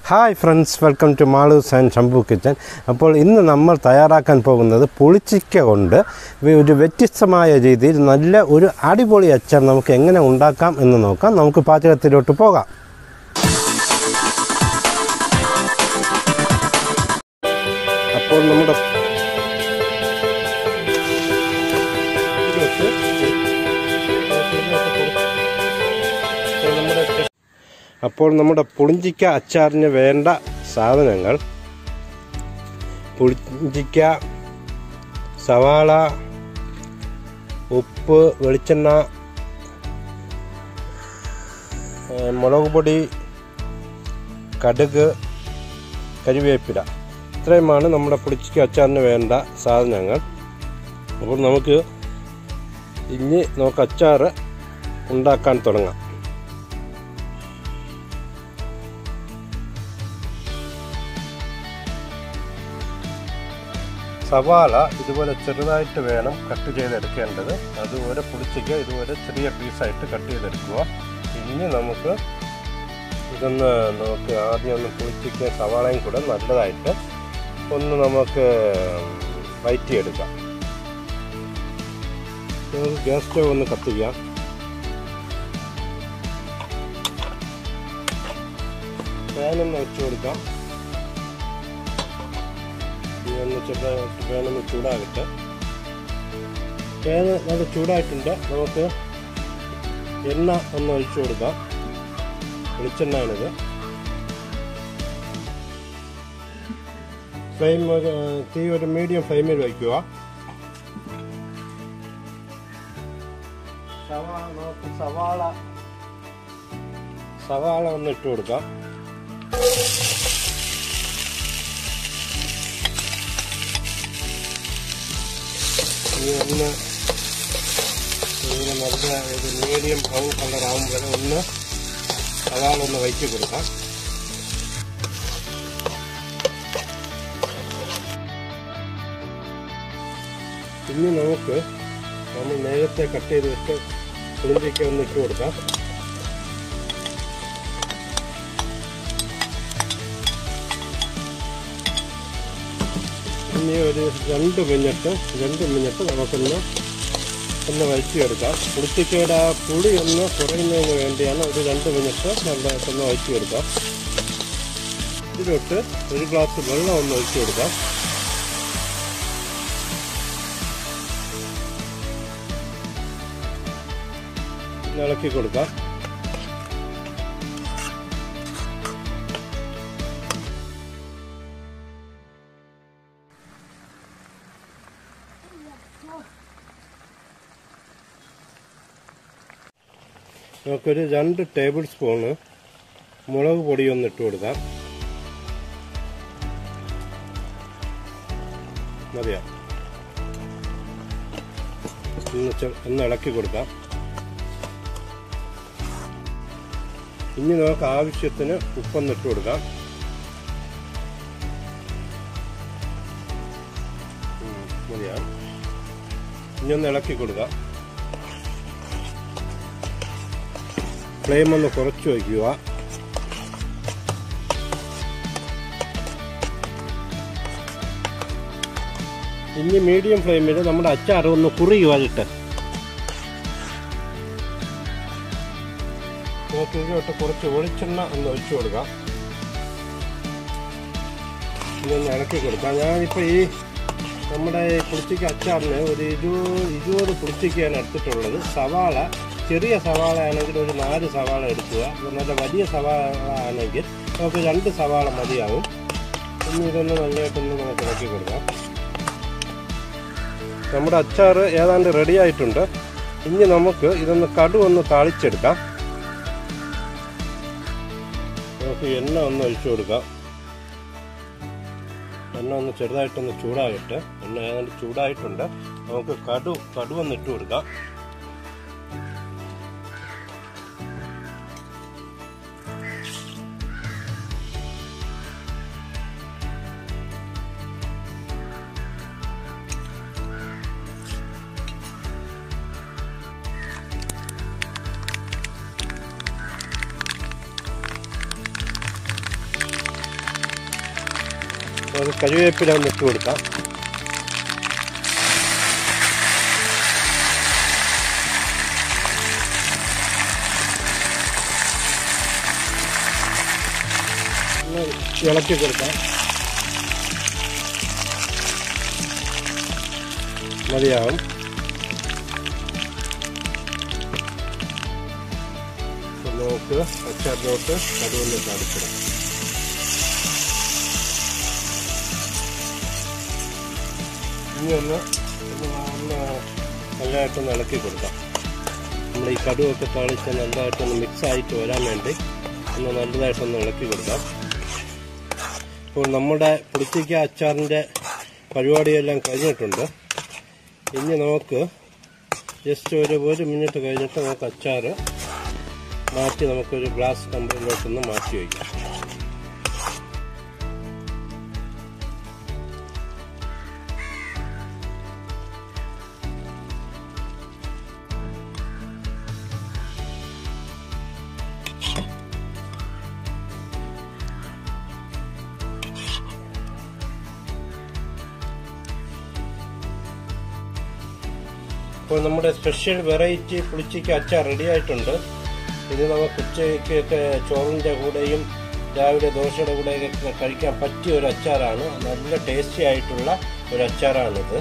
Hi friends, welcome to Malu's and Shambhu kitchen. അപ്പോൾ ഇന്ന് നമ്മൾ തയ്യാറാക്കാൻ പോകുന്നത് പുളിച്ചിക്ക കൊണ്ട് ഒരു വ്യത്യസ്തമായ രീതിയിൽ നല്ല ഒരു അടിപൊളി അച്ചാർ നമുക്ക് എങ്ങനെ ഉണ്ടാക്കാം എന്ന് നോക്കാം. നമുക്ക് പാചകത്തിലോട്ട് പോകാം. അപ്പോൾ നമ്മുടെ പുളിഞ്ചിക്ക അച്ചാറിന് വേണ്ട സാധനങ്ങൾ: പുളിഞ്ചിക്ക, സവാള, ഉപ്പ്, വെളിച്ചെണ്ണ, മുളക് പൊടി, കടുക്, കരിവേപ്പില. ഇത്രയുമാണ് നമ്മുടെ പുളിഞ്ചിക്ക അച്ചാറിന് വേണ്ട സാധനങ്ങൾ. അപ്പോൾ നമുക്ക് അച്ചാർ ഉണ്ടാക്കാൻ തുടങ്ങാം. സവാള ഇതുപോലെ ചെറുതായിട്ട് വേണം കട്ട് ചെയ്തെടുക്കേണ്ടത്. അതുപോലെ പുളിച്ചിക്ക ഇതുപോലെ ചെറിയ പീസായിട്ട് കട്ട് ചെയ്തെടുക്കുക. ഇനി നമുക്ക് ആദ്യം ഒന്ന് പുളിച്ചിക്ക സവാളയും കൂടെ നല്ലതായിട്ട് നമുക്ക് വഴറ്റിയെടുക്കാം. നമുക്ക് ഗ്യാസ് സ്റ്റവ് ഒന്ന് കത്തിക്കാം. പാനൊന്ന് വെച്ച് കൊടുക്കാം. ചെറുതായിട്ട് ചൂടാകട്ടെ. പാന് നല്ല ചൂടായിട്ടുണ്ട്. നമുക്ക് എണ്ണ ഒന്ന് ഒഴിച്ചു കൊടുക്കാം. വെളിച്ചെണ്ണയാണിത്. തീ ഒരു മീഡിയം ഫ്ലെയിമിൽ വയ്ക്കുക. സവാള ഒന്ന് ഇട്ട് കൊടുക്കാം. നല്ല ഒരു മീഡിയം ബ്രൗൺ കളർ ആകുമ്പോൾ സവാള ഒന്ന് വഴറ്റി കൊടുക്കാം. ഇനി നമ്മൾ നേരത്തെ കട്ട് ചെയ്ത് വെച്ച് പുളിഞ്ചിക്ക ഒന്ന് ഇട്ട് കൊടുക്കാം. ഇനി ഒരു 2 മിനിറ്റ് നമുക്കൊന്ന് വഴറ്റിയെടുക്കാം. പുളിച്ചിക്കയുടെ ആ പുളി ഒന്ന് കുറയുന്നതിന് വേണ്ടിയാണ് ഒരു 2 മിനിറ്റ് നല്ലതായിട്ടൊന്ന് വഴറ്റിയെടുക്കാം. ഇതിലോട്ട് ഒരു ഗ്ലാസ് വെള്ളം ഒന്ന് ഒഴിച്ചു കൊടുക്കാം. ഇളക്കി കൊടുക്കാം. നമുക്കൊരു 2 ടേബിൾ സ്പൂണ് മുളക് പൊടി ഒന്ന് ഇട്ട് കൊടുക്കാം. മതിയാ. ഒന്ന് ഇളക്കി കൊടുക്കാം. ഇനി നമുക്ക് ആവശ്യത്തിന് ഉപ്പൊന്ന് ഇട്ട് കൊടുക്കാം. മതിയാ. ഇനി ഒന്ന് ഇളക്കി കൊടുക്കാം. ഫ്ലെയിം ഒന്ന് കുറച്ച് വയ്ക്കുക. ഇനി മീഡിയം ഫ്ലെയിമിൽ നമ്മുടെ അച്ചാർ ഒന്ന് കുറുകിയിട്ട് ഇതിലോട്ട് കുറച്ച് വെളിച്ചെണ്ണ ഒന്ന് ഒഴിച്ചു കൊടുക്കാം. ഇതൊന്ന് ഇളക്കി കൊടുക്കാം. ഞാനിപ്പോൾ നമ്മുടെ പുളിച്ചിക്ക അച്ചാറിന് ഒരു 20 പുളിച്ചിക്കയാണ് എടുത്തിട്ടുള്ളത്. സവാള ചെറിയ സവാള ആണെങ്കിൽ ഒരു 4 സവാള എടുക്കുക. നല്ല വലിയ സവാള ആണെങ്കിൽ നമുക്ക് 2 സവാള മതിയാവും. ഇനി ഇതൊന്ന് നല്ലതായിട്ടൊന്ന് നമുക്ക് ഇളക്കി കൊടുക്കാം. നമ്മുടെ അച്ചാർ ഏതാണ്ട് റെഡി ആയിട്ടുണ്ട്. ഇനി നമുക്ക് ഇതൊന്ന് കടുവൊന്ന് താളിച്ചെടുക്കാം. നമുക്ക് എണ്ണ ഒന്ന് ഒഴിച്ചു കൊടുക്കാം. എണ്ണ ഒന്ന് ചെറുതായിട്ടൊന്ന് ചൂടാകട്ടെ. എണ്ണ ഏതാണ്ട് ചൂടായിട്ടുണ്ട്. നമുക്ക് കടുവൊന്ന് ഇട്ട് കൊടുക്കാം. നമുക്ക് കറിവേപ്പില ഒന്ന് ഇട്ട് കൊടുക്കാം. ഇളക്കി കൊടുക്കാം. മതിയാവും. നോക്കുക, അച്ചാറിലോട്ട് കടുവൊന്ന് കാണിക്കണം. ഇനി ഒന്ന് നല്ലതായിട്ടൊന്ന് ഇളക്കി കൊടുക്കാം. നമ്മൾ ഈ കടുവൊക്കെ താളിച്ച് നല്ലതായിട്ടൊന്ന് മിക്സായിട്ട് വരാൻ വേണ്ടി ഒന്ന് നല്ലതായിട്ടൊന്ന് ഇളക്കി കൊടുക്കാം. ഇപ്പോൾ നമ്മുടെ പുളിച്ചിക്ക അച്ചാറിൻ്റെ പരിപാടിയെല്ലാം കഴിഞ്ഞിട്ടുണ്ട്. ഇനി നമുക്ക് ജസ്റ്റ് ഒരു മിനിറ്റ് കഴിഞ്ഞിട്ട് നമുക്ക് അച്ചാർ മാറ്റി നമുക്കൊരു ഗ്ലാസ് ടംബ്ലറിലോട്ടൊന്ന് മാറ്റി വയ്ക്കാം. ഇപ്പോൾ നമ്മുടെ സ്പെഷ്യൽ വെറൈറ്റി പുളിച്ചിക്ക അച്ചാർ റെഡി ആയിട്ടുണ്ട്. ഇത് നമുക്ക് ഉച്ചയ്ക്കൊക്കെ ചോറിൻ്റെ കൂടെയും രാവിലെ ദോശയുടെ കൂടെയൊക്കെ കഴിക്കാൻ പറ്റിയ ഒരു അച്ചാറാണ്. നല്ല ടേസ്റ്റി ആയിട്ടുള്ള ഒരു അച്ചാറാണിത്.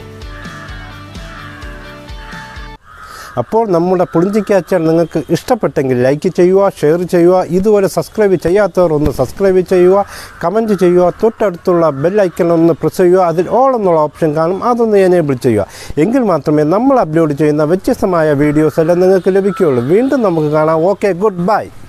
അപ്പോൾ നമ്മുടെ പുളിഞ്ചിക്ക അച്ചാർ നിങ്ങൾക്ക് ഇഷ്ടപ്പെട്ടെങ്കിൽ ലൈക്ക് ചെയ്യുക, ഷെയർ ചെയ്യുക. ഇതുപോലെ സബ്സ്ക്രൈബ് ചെയ്യാത്തവർ ഒന്ന് സബ്സ്ക്രൈബ് ചെയ്യുക, കമൻറ്റ് ചെയ്യുക. തൊട്ടടുത്തുള്ള ബെൽ ഐക്കൺ ഒന്ന് പ്രസ് ചെയ്യുക. അതിൽ ഓൾ എന്നുള്ള ഓപ്ഷൻ കാണും, അതൊന്ന് എനേബിൾ ചെയ്യുക. എങ്കിൽ മാത്രമേ നമ്മൾ അപ്ലോഡ് ചെയ്യുന്ന വ്യത്യസ്തമായ വീഡിയോസ് എല്ലാം നിങ്ങൾക്ക് ലഭിക്കുകയുള്ളൂ. വീണ്ടും നമുക്ക് കാണാം. Okay, good bye.